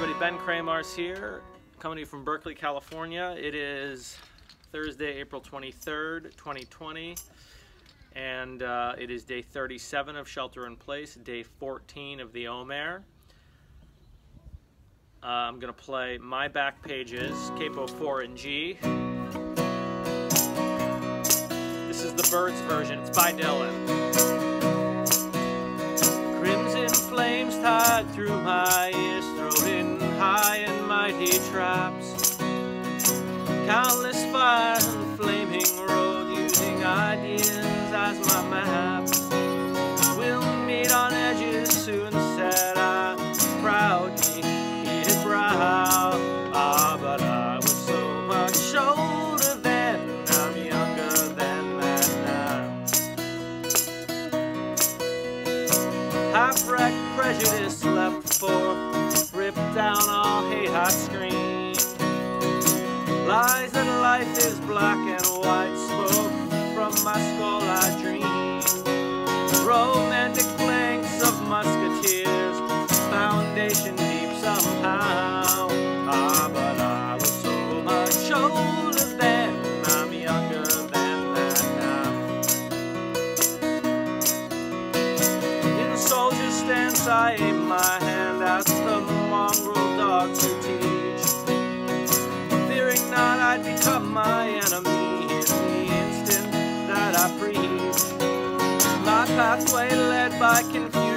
everybody, Ben Kramarz here, coming to you from Berkeley, California. It is Thursday, April 23rd, 2020, and it is day 37 of Shelter in Place, day 14 of the Omer. I'm going to play My Back Pages, Capo 4 and G. This is the Byrds version, it's by Dylan. Crimson flames tied through my ears, throwing high and mighty traps. Countless fires and flaming road, using ideas as my map. We'll meet on edges soon, said I, proudly hid brow. Ah, but I was so much older then, I'm younger than that now. Half-wracked prejudice leapt forth, ripped down all hate I scream. Lies that life is black and white spoke from my skull I dream. Romantic flanks of musketeers, foundation deep somehow. Ah, but I was so much older then, I'm younger than that now. In soldier's stance I aim my hand at the mongrel dogs who teach, fearing not I'd become my enemy in the instant that I preach. My pathway led by confusion,